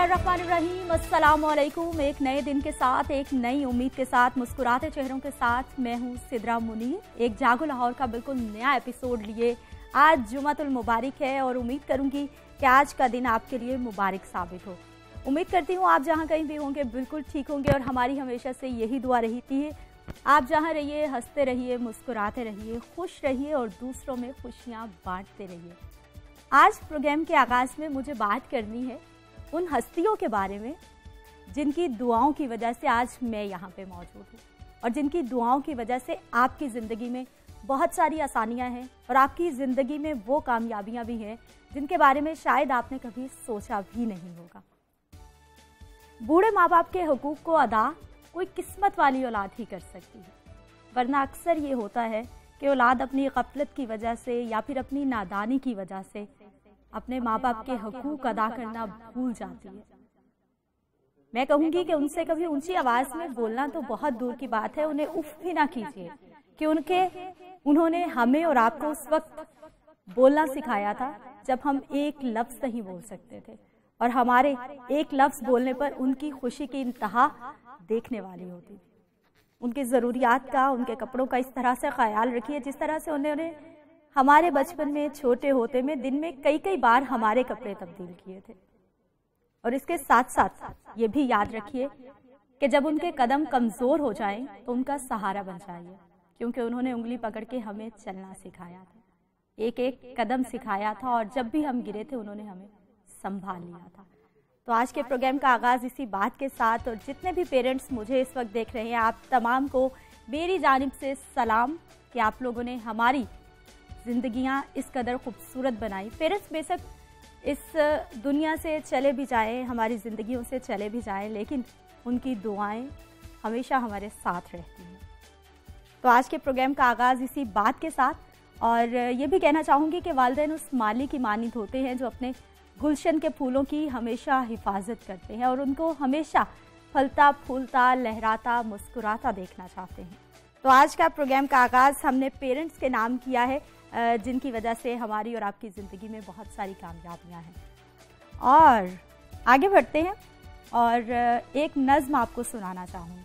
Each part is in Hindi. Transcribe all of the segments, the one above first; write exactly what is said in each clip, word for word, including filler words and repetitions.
बिस्मिल्लाहिर्रहमानिर्रहीम, अस्सलामुअलैकुम। एक नए दिन के साथ, एक नई उम्मीद के साथ, मुस्कुराते चेहरों के साथ मैं हूँ सिद्रा मुनीर। एक जागो लाहौर का बिल्कुल नया एपिसोड लिए आज जुमातुल मुबारक है और उम्मीद करूँगी कि आज का दिन आपके लिए मुबारक साबित हो। उम्मीद करती हूँ आप जहाँ कहीं भी होंगे बिल्कुल ठीक होंगे और हमारी हमेशा से यही दुआ रहती है, आप जहाँ रहिए हंसते रहिए, मुस्कुराते रहिए, खुश रहिए और दूसरों में खुशियाँ बांटते रहिए। आज प्रोग्राम के आगाज़ में मुझे बात करनी है उन हस्तियों के बारे में जिनकी दुआओं की वजह से आज मैं यहाँ पे मौजूद हूँ और जिनकी दुआओं की वजह से आपकी ज़िंदगी में बहुत सारी आसानियाँ हैं और आपकी ज़िंदगी में वो कामयाबियाँ भी हैं जिनके बारे में शायद आपने कभी सोचा भी नहीं होगा। बूढ़े माँ बाप के हुकूक को अदा कोई किस्मत वाली औलाद ही कर सकती है, वरना अक्सर ये होता है कि औलाद अपनी गफलत की वजह से या फिर अपनी नादानी की वजह से अपने माँ बाप के हुकूक अदा करना भूल जाती है। मैं कहूँगी कि उनसे कभी ऊंची आवाज़ में बोलना तो बहुत दूर की बात है, उन्हें उफ भी ना कीजिए कि उनके उन्होंने हमें और आपको उस वक्त बोलना सिखाया था जब हम एक लफ्ज़ नहीं बोल सकते थे और हमारे एक लफ्ज़ बोलने पर उनकी खुशी की इंतहा देखने वाली होती थी। उनकी ज़रूरियात का, उनके कपड़ों का इस तरह से ख्याल रखिए जिस तरह से उन्होंने हमारे बचपन में छोटे होते में दिन में कई कई बार हमारे कपड़े तब्दील किए थे। और इसके साथ साथ ये भी याद रखिए कि जब उनके कदम कमज़ोर हो जाएं तो उनका सहारा बन जाइए, क्योंकि उन्होंने उंगली पकड़ के हमें चलना सिखाया था, एक एक कदम सिखाया था और जब भी हम गिरे थे उन्होंने हमें संभाल लिया था। तो आज के प्रोग्राम का आगाज़ इसी बात के साथ, और जितने भी पेरेंट्स मुझे इस वक्त देख रहे हैं आप तमाम को मेरी जानिब से सलाम कि आप लोगों ने हमारी ज़िंदगियाँ इस कदर खूबसूरत बनाई। पेरेंट्स बेशक इस दुनिया से चले भी जाएं, हमारी ज़िंदगियों से चले भी जाएं, लेकिन उनकी दुआएं हमेशा हमारे साथ रहती हैं। तो आज के प्रोग्राम का आगाज़ इसी बात के साथ, और ये भी कहना चाहूँगी कि वालिदैन उस माली की मानिंद होते हैं जो अपने गुलशन के फूलों की हमेशा हिफाजत करते हैं और उनको हमेशा फलता फूलता लहराता मुस्कुराता देखना चाहते हैं। तो आज का प्रोग्राम का आगाज़ हमने पेरेंट्स के नाम किया है जिनकी वजह से हमारी और आपकी ज़िंदगी में बहुत सारी कामयाबियां हैं। और आगे बढ़ते हैं और एक नज़्म आपको सुनाना चाहूँगी।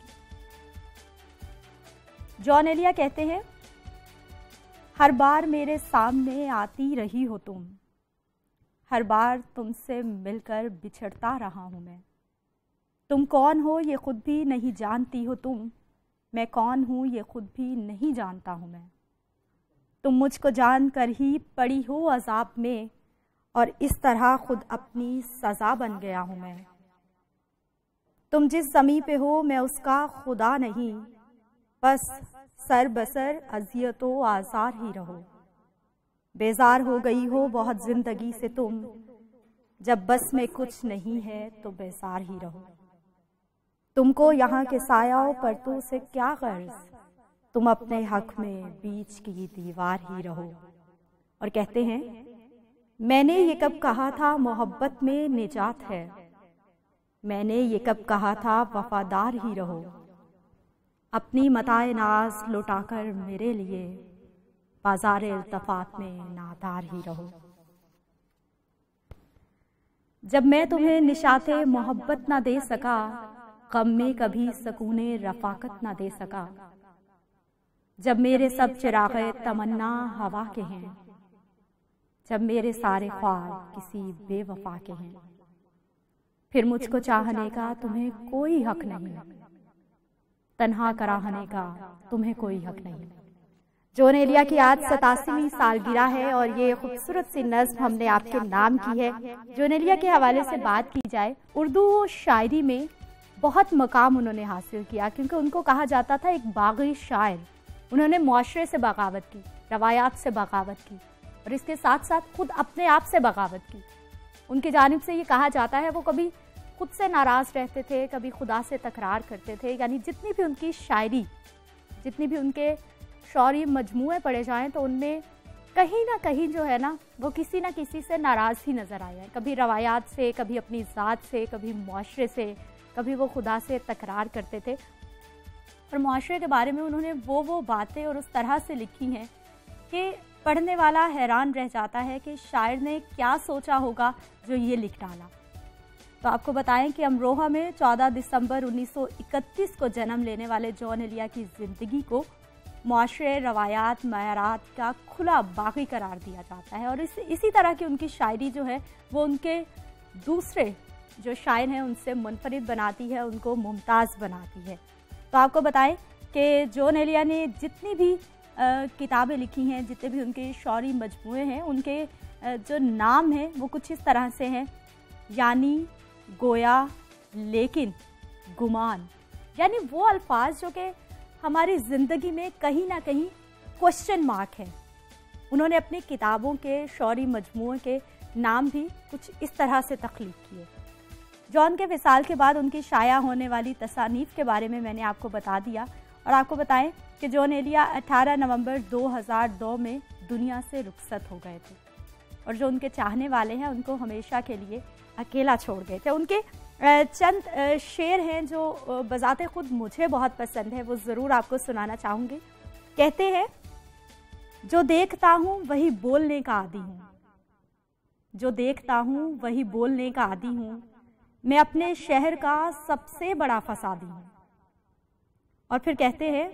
जॉन एलिया कहते हैं, हर बार मेरे सामने आती रही हो तुम, हर बार तुमसे मिलकर बिछड़ता रहा हूँ मैं। तुम कौन हो ये खुद भी नहीं जानती हो तुम, मैं कौन हूँ ये खुद भी नहीं जानता हूँ मैं। तुम मुझको जान कर ही पड़ी हो अजाब में और इस तरह खुद अपनी सज़ा बन गया हूँ मैं। तुम जिस ज़मीं पे हो मैं उसका खुदा नहीं, बस सर बसर अज़ियतो आज़ार ही रहो। बेजार हो गई हो बहुत ज़िंदगी से तुम, जब बस में कुछ नहीं है तो बेजार ही रहो। तुमको यहाँ के सायाओं परतों से क्या गर्ज, तुम अपने हक में बीच की दीवार ही रहो। और कहते हैं, मैंने ये कब कहा था मोहब्बत में निजात है, मैंने ये कब कहा था वफादार ही रहो। अपनी मताए नाज लौटाकर मेरे लिए बाजार इल्तफात में नादार ही रहो। जब मैं तुम्हें निशाते मोहब्बत ना दे सका, गम में कभी सकूने रफाकत ना दे सका। जब मेरे सब चिरागे तमन्ना हवा के हैं, जब मेरे सारे ख्वाब किसी बेवफा के हैं, फिर मुझको चाहने का तुम्हें कोई हक नहीं, तन्हा कराहने का तुम्हें कोई हक नहीं। जॉन एलिया की आज सतासीवीं सालगिरह है और ये खूबसूरत सी नज़्म हमने आपके नाम की है। जॉन एलिया के हवाले से बात की जाए, उर्दू शायरी में बहुत मकाम उन्होंने हासिल किया क्योंकि उनको कहा जाता था एक बागी शायर। उन्होंने मुआशरे से बगावत की, रवायात से बगावत की और इसके साथ साथ खुद अपने आप से बगावत की। उनकी जानिब से ये कहा जाता है वो कभी खुद से नाराज़ रहते थे, कभी खुदा से तकरार करते थे। यानी जितनी भी उनकी शायरी, जितनी भी उनके शौरी मजमूए पढ़े जाएं तो उनमें कहीं ना कहीं जो है ना वो किसी ना किसी से नाराज़ ही नज़र आया है। कभी रवायात से, कभी अपनी ज़ात से, कभी मुआशरे से, कभी वो खुदा से तकरार करते थे। और मुआशरे के बारे में उन्होंने वो वो बातें और उस तरह से लिखी हैं कि पढ़ने वाला हैरान रह जाता है कि शायर ने क्या सोचा होगा जो ये लिख डाला। तो आपको बताएं कि अमरोहा में चौदह दिसंबर उन्नीस सौ इकतीस को जन्म लेने वाले जॉन एलिया की ज़िंदगी को मुआशरे, रवायात, मयारात का खुला बागी करार दिया जाता है और इस इसी तरह की उनकी शायरी जो है वो उनके दूसरे जो शायर हैं उनसे मुनफरिद बनाती है, उनको मुमताज़ बनाती है। तो आपको बताएं कि जॉन एलिया ने जितनी भी किताबें लिखी हैं, जितने भी उनके शौरी मजमूए हैं, उनके आ, जो नाम हैं वो कुछ इस तरह से हैं, यानी, गोया, लेकिन, गुमान। यानी वो अल्फाज जो कि हमारी ज़िंदगी में कहीं ना कहीं क्वेश्चन मार्क है। उन्होंने अपनी किताबों के शौरी मजमूए के नाम भी कुछ इस तरह से तख्लीक किए। जॉन के विसाल के बाद उनकी शाया होने वाली तसानीफ के बारे में मैंने आपको बता दिया और आपको बताएं कि जॉन एलिया अठारह नवंबर दो हज़ार दो में दुनिया से रुखसत हो गए थे और जो उनके चाहने वाले हैं उनको हमेशा के लिए अकेला छोड़ गए थे। उनके चंद शेर हैं जो बजाते खुद मुझे बहुत पसंद है, वो ज़रूर आपको सुनाना चाहूँगी। कहते हैं, जो देखता हूँ वही बोलने का आदी हूँ, जो देखता हूँ वही बोलने का आदी हूँ, मैं अपने शहर का सबसे बड़ा फसादी हूँ। और फिर कहते हैं,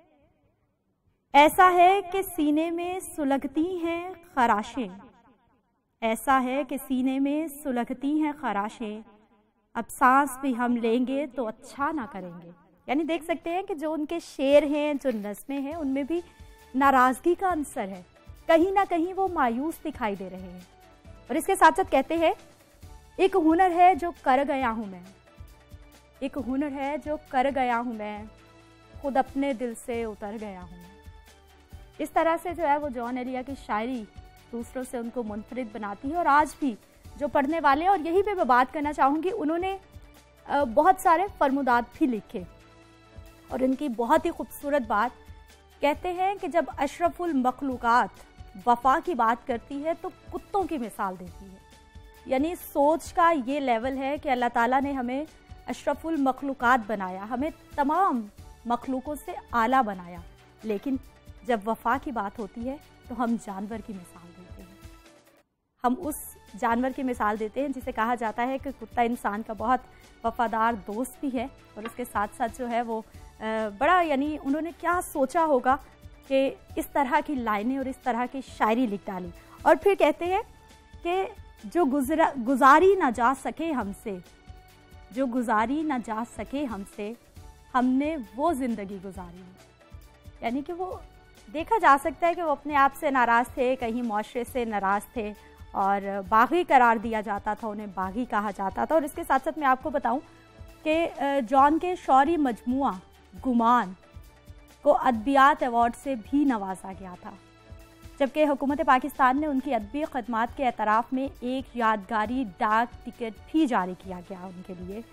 ऐसा है कि सीने में सुलगती हैं खराशें, ऐसा है कि सीने में सुलगती हैं खराशें, अब सांस भी हम लेंगे तो अच्छा ना करेंगे। यानी देख सकते हैं कि जो उनके शेर हैं, जो नज़्में हैं, उनमें भी नाराज़गी का अंसर है, कहीं ना कहीं वो मायूस दिखाई दे रहे हैं। और इसके साथ साथ कहते हैं, एक हुनर है जो कर गया हूँ मैं, एक हुनर है जो कर गया हूँ मैं, खुद अपने दिल से उतर गया हूँ। इस तरह से जो है वो जॉन एलिया की शायरी दूसरों से उनको मुनफरिद बनाती है और आज भी जो पढ़ने वाले हैं, और यही पे मैं बात करना चाहूँगी, उन्होंने बहुत सारे फरमुदात भी लिखे और इनकी बहुत ही खूबसूरत बात, कहते हैं कि जब अशरफुल मखलूकात वफा की बात करती है तो कुत्तों की मिसाल देती है। यानी सोच का ये लेवल है कि अल्लाह ताला ने हमें अशरफुल मखलूकात बनाया, हमें तमाम मखलूकों से आला बनाया, लेकिन जब वफा की बात होती है तो हम जानवर की मिसाल देते हैं। हम उस जानवर की मिसाल देते हैं जिसे कहा जाता है कि कुत्ता इंसान का बहुत वफादार दोस्त भी है और उसके साथ साथ जो है वो बड़ा, यानी उन्होंने क्या सोचा होगा कि इस तरह की लाइनें और इस तरह की शायरी लिख डाली। और फिर कहते हैं कि जो गुजरा गुजारी ना जा सके हमसे, जो गुजारी ना जा सके हमसे, हमने वो ज़िंदगी गुजारी। यानी कि वो देखा जा सकता है कि वो अपने आप से नाराज़ थे, कहीं मुआशरे से नाराज़ थे और बागी करार दिया जाता था, उन्हें बागी कहा जाता था। और इसके साथ साथ मैं आपको बताऊं कि जॉन के शौरी मजमुआ गुमान को अदबियात अवार्ड से भी नवाजा गया था, जबकि हुकूमत पाकिस्तान ने उनकी अदबी खदमात के एतराफ़ में एक यादगारी डाक टिकट भी जारी किया गया उनके लिए।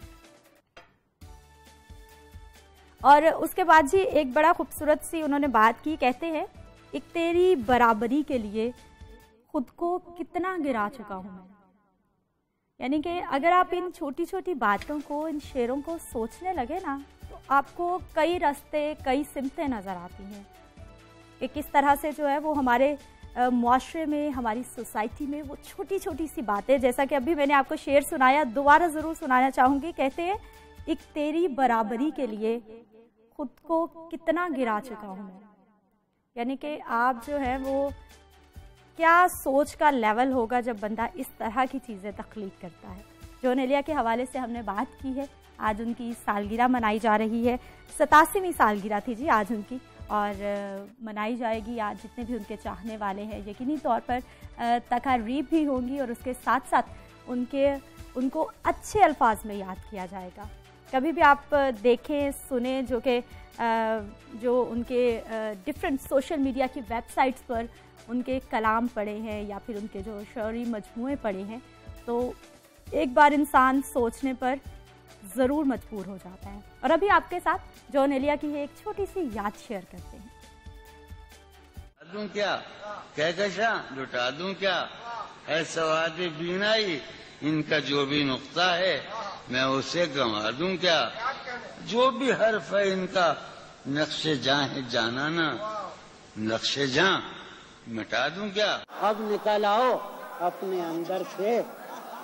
और उसके बाद जी एक बड़ा खूबसूरत सी उन्होंने बात की, कहते हैं, एक तेरी बराबरी के लिए खुद को कितना गिरा चुका हूँ मैं। यानी कि अगर आप इन छोटी छोटी बातों को, इन शेरों को सोचने लगे ना, तो आपको कई रास्ते, कई सिमतें नज़र आती हैं कि किस तरह से जो है वो हमारे मुआशरे में, हमारी सोसाइटी में वो छोटी छोटी सी बातें, जैसा कि अभी मैंने आपको शेर सुनाया, दोबारा ज़रूर सुनाना चाहूँगी। कहते हैं, एक तेरी बराबरी के लिए खुद को कितना गिरा चुका हूँ मैं। यानी कि आप जो है वो क्या सोच का लेवल होगा जब बंदा इस तरह की चीज़ें तख्लीक करता है। जॉन एलिया के हवाले से हमने बात की है। आज उनकी सालगिरह मनाई जा रही है, सतासीवीं सालगिरह थी जी आज उनकी, और मनाई जाएगी। आज जितने भी उनके चाहने वाले हैं यकीनी तौर पर तकारीब भी होंगी और उसके साथ साथ उनके उनको अच्छे अल्फाज में याद किया जाएगा। कभी भी आप देखें, सुने, जो कि जो उनके डिफरेंट सोशल मीडिया की वेबसाइट्स पर उनके कलाम पढ़े हैं या फिर उनके जो शौरी मजमूए पढ़े हैं, तो एक बार इंसान सोचने पर ज़रूर मजबूर हो जाता है। और अभी आपके साथ जॉन एलिया की एक छोटी सी याद शेयर करते हैं। दूं क्या कहकशा लुटा दूं क्या है सवाद बीनाई, इनका जो भी नुक्ता है मैं उसे गंवा दूं क्या, जो भी हर्फ है इनका नक्शे जां है जानाना, नक्शे जां मिटा दूं क्या। अब निकल आओ अपने अंदर से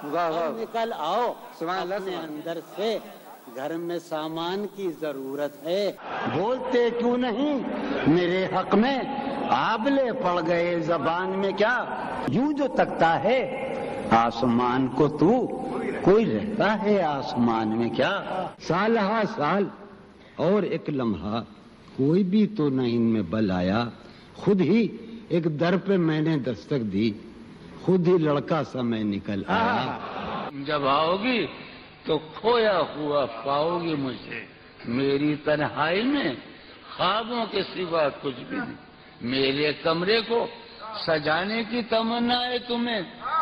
अब निकल आओ अपने अंदर से, घर में सामान की जरूरत है। बोलते क्यों नहीं मेरे हक में, आबले पड़ गए जबान में क्या, यूं जो तकता है आसमान को तू, कोई रहता है आसमान में क्या। साल हा साल और एक लम्हा, कोई भी तो नहीं इनमें बल आया, खुद ही एक दर पे मैंने दस्तक दी, खुद ही लड़का सा मैं निकल आया। जब आओगी तो खोया हुआ पाओगी मुझे, मेरी तन्हाई में ख्वाबों के सिवा कुछ भी नहीं। मेरे कमरे को सजाने की तमन्ना है तुम्हें,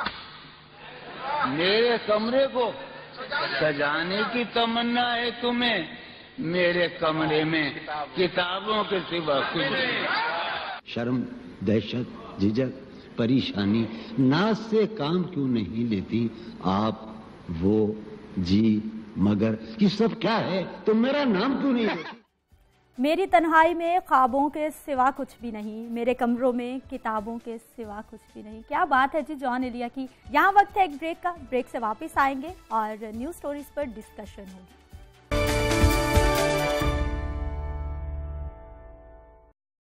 मेरे कमरे को सजाने की तमन्ना है तुम्हें, मेरे कमरे में किताबों के सिवा कुछ नहीं। शर्म, दहशत, झिझक, परेशानी, नाज से काम क्यों नहीं लेती आप, वो, जी, मगर, ये सब क्या है, तो मेरा नाम क्यों नहीं लेती। मेरी तन्हाई में ख्वाबों के सिवा कुछ भी नहीं, मेरे कमरों में किताबों के सिवा कुछ भी नहीं। क्या बात है जी जॉन एलिया की। यहाँ वक्त है एक ब्रेक का, ब्रेक से वापस आएंगे और न्यूज स्टोरीज पर डिस्कशन होगी।